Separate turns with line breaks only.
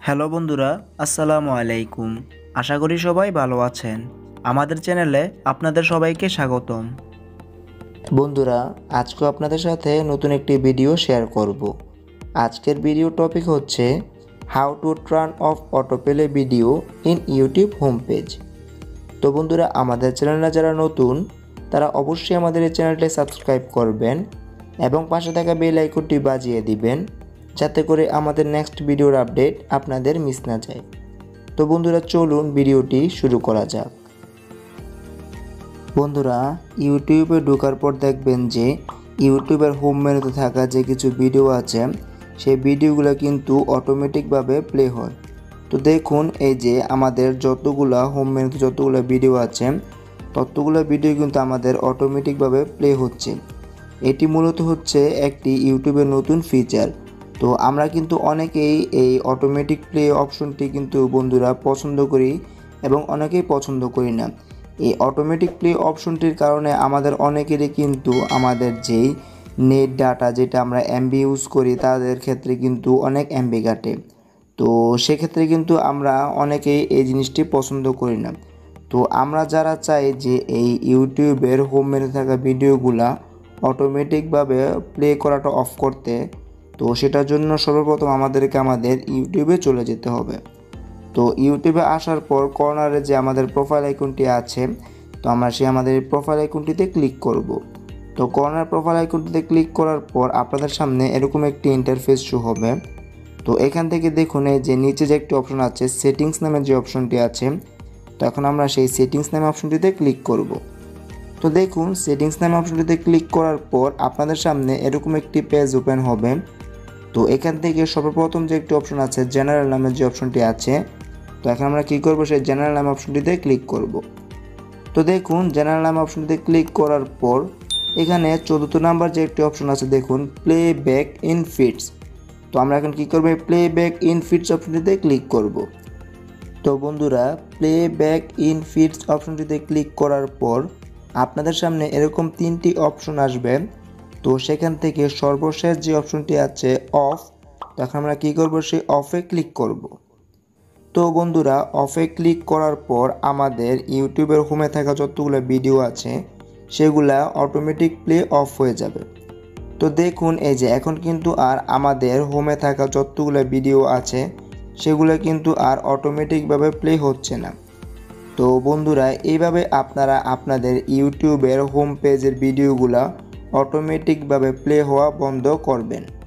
Hello বন্ধুরা, আসসালামু আলাইকুম। আশা করি সবাই ভালো আছেন। আমাদের চ্যানেলে আপনাদের সবাইকে স্বাগতম।
বন্ধুরা, আজকে আপনাদের সাথে নতুন একটি ভিডিও শেয়ার করব। আজকের ভিডিও টপিক হচ্ছে how to turn off auto play video in YouTube home page. তো বন্ধুরা, আমাদের চ্যানেলে যারা নতুন তারা অবশ্যই আমাদের এই চ্যানেলটি সাবস্ক্রাইব করবেন এবং পাশে থাকা বেল আইকনটি বাজিয়ে দিবেন, যাতে করে আমাদের নেক্সট ভিডিওর আপডেট আপনাদের মিস না যায়। তো বন্ধুরা, চলুন ভিডিওটি শুরু করা যাক। বন্ধুরা, ইউটিউবে ঢোকার পর দেখবেন যে ইউটিউবের হোম মেনুতে থাকা যে কিছু ভিডিও আছে সেই ভিডিওগুলো কিন্তু অটোমেটিকভাবে প্লে হয়। তো দেখুন, এই যে আমাদের যতগুলা হোম মেনুতে যতগুলো ভিডিও আছে ততগুলো ভিডিও কিন্তু আমাদের অটোমেটিকভাবে প্লে হচ্ছে। এটি মূলত হচ্ছে একটি ইউটিউবের নতুন ফিচার। তো আমরা কিন্তু অনেকেই এই অটোমেটিক প্লে অপশনটি কিন্তু বন্ধুরা পছন্দ করি এবং অনেকেই পছন্দ করি না। এই অটোমেটিক প্লে অপশনটির কারণে আমাদের অনেকেরই কিন্তু আমাদের যেই নেট ডাটা যেটা আমরা এমবি ইউজ করি তাদের ক্ষেত্রে কিন্তু অনেক এমবি কাটে। তো সেক্ষেত্রে কিন্তু আমরা অনেকেই এই জিনিসটি পছন্দ করি না। তো আমরা যারা চাই যে এই ইউটিউবের হোম মেনুতে থাকা ভিডিওগুলা অটোমেটিকভাবে প্লে করাটা অফ করতে, তো সেটার জন্য সর্বপ্রথম আমাদেরকে আমাদের ইউটিউবে চলে যেতে হবে। তো ইউটিউবে আসার পর কর্নারে যে আমাদের প্রোফাইল আইকনটি আছে, তো আমরা আমাদের প্রোফাইল আইকনটিতে ক্লিক করব। তো কর্নার প্রোফাইল আইকনটিতে ক্লিক করার পর আপনাদের সামনে এরকম একটি ইন্টারফেস শো হবে। তো এখান থেকে দেখুন, এই যে নিচে যে একটি অপশন আছে সেটিংস নামের যে অপশনটি আছে, তো এখন আমরা সেই সেটিংস নামে অপশনটিতে ক্লিক করব। তো দেখুন, সেটিংস নামে অপশনটিতে ক্লিক করার পর আপনাদের সামনে এরকম একটি পেজ ওপেন হবে। তো এখান থেকে সর্বপ্রথম যে একটি অপশন আছে জেনারেল নামের যে অপশনটি আছে, তো এখন আমরা কী করবো, সেই জেনারেল নাম অপশনটিতে ক্লিক করব। তো দেখুন, জেনারেল নাম অপশনটিতে ক্লিক করার পর এখানে 14 নাম্বার যে একটি অপশন আছে দেখুন, প্লে ব্যাক ইন ফিডস। তো আমরা এখন কী করবো, প্লে ব্যাক ইন ফিডস অপশনটিতে ক্লিক করব। তো বন্ধুরা, প্লে ব্যাক ইন ফিডস অপশনটিতে ক্লিক করার পর আপনাদের সামনে এরকম তিনটি অপশন আসবে। তো সেখান থেকে সর্বশেষ যে অপশনটি আছে অফ, তখন আমরা কী করব, সেই অফে ক্লিক করব। তো বন্ধুরা, অফে ক্লিক করার পর আমাদের ইউটিউবের হোমে থাকা যতগুলো ভিডিও আছে সেগুলা অটোমেটিক প্লে অফ হয়ে যাবে। তো দেখুন, এই যে এখন কিন্তু আর আমাদের হোমে থাকা যতগুলো ভিডিও আছে সেগুলো কিন্তু আর অটোমেটিকভাবে প্লে হচ্ছে না। তো বন্ধুরা, এইভাবে আপনারা আপনাদের ইউটিউবের হোম পেজের ভিডিওগুলো অটোমেটিকভাবে প্লে হওয়া বন্ধ করবেন।